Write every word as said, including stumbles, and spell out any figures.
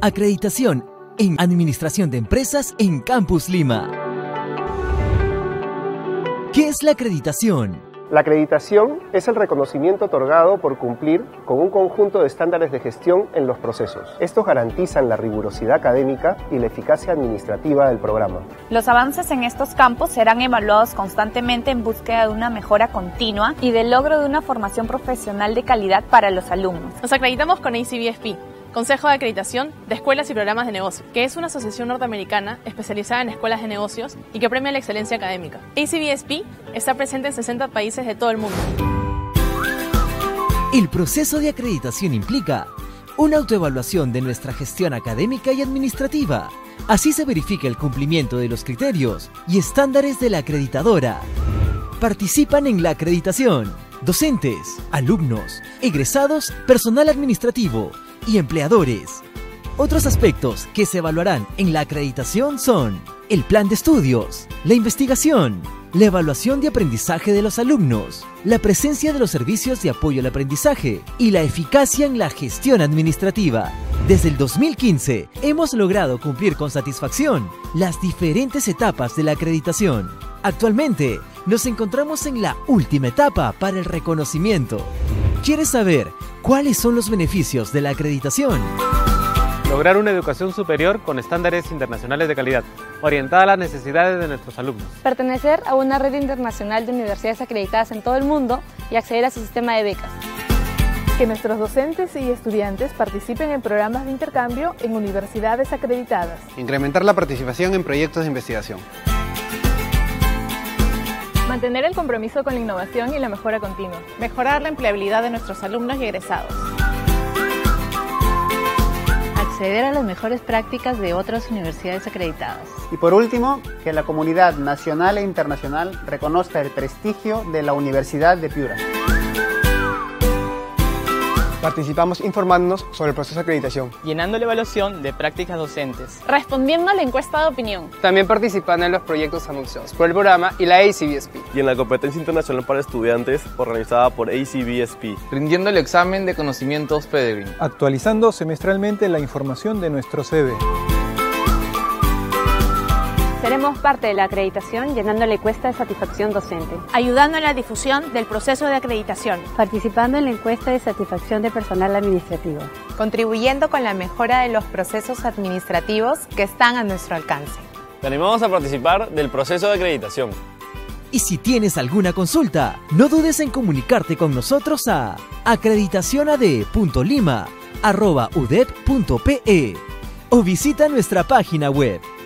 Acreditación en Administración de Empresas en Campus Lima. ¿Qué es la acreditación? La acreditación es el reconocimiento otorgado por cumplir con un conjunto de estándares de gestión en los procesos. Estos garantizan la rigurosidad académica y la eficacia administrativa del programa. Los avances en estos campos serán evaluados constantemente en búsqueda de una mejora continua y del logro de una formación profesional de calidad para los alumnos. Nos acreditamos con A C B S P, Consejo de Acreditación de Escuelas y Programas de Negocio, que es una asociación norteamericana especializada en escuelas de negocios y que premia la excelencia académica. A C B S P está presente en sesenta países de todo el mundo. El proceso de acreditación implica una autoevaluación de nuestra gestión académica y administrativa. Así se verifica el cumplimiento de los criterios y estándares de la acreditadora. Participan en la acreditación docentes, alumnos, egresados, personal administrativo y empleadores. Otros aspectos que se evaluarán en la acreditación son el plan de estudios, la investigación, la evaluación de aprendizaje de los alumnos, la presencia de los servicios de apoyo al aprendizaje y la eficacia en la gestión administrativa. Desde el dos mil quince hemos logrado cumplir con satisfacción las diferentes etapas de la acreditación. Actualmente nos encontramos en la última etapa para el reconocimiento. ¿Quieres saber cuáles son los beneficios de la acreditación? Lograr una educación superior con estándares internacionales de calidad, orientada a las necesidades de nuestros alumnos. Pertenecer a una red internacional de universidades acreditadas en todo el mundo y acceder a su sistema de becas. Que nuestros docentes y estudiantes participen en programas de intercambio en universidades acreditadas. Incrementar la participación en proyectos de investigación. Mantener el compromiso con la innovación y la mejora continua. Mejorar la empleabilidad de nuestros alumnos y egresados. Acceder a las mejores prácticas de otras universidades acreditadas. Y por último, que la comunidad nacional e internacional reconozca el prestigio de la Universidad de Piura. Participamos informándonos sobre el proceso de acreditación, llenando la evaluación de prácticas docentes, respondiendo a la encuesta de opinión, también participando en los proyectos anunciados por el programa y la A C B S P, y en la competencia internacional para estudiantes organizada por A C B S P, rindiendo el examen de conocimientos Pedigree, actualizando semestralmente la información de nuestro C V. Seremos parte de la acreditación llenando la encuesta de satisfacción docente, ayudando en la difusión del proceso de acreditación, participando en la encuesta de satisfacción de personal administrativo, contribuyendo con la mejora de los procesos administrativos que están a nuestro alcance. Te animamos a participar del proceso de acreditación. Y si tienes alguna consulta, no dudes en comunicarte con nosotros a acreditacionad punto lima arroba udep punto pe o visita nuestra página web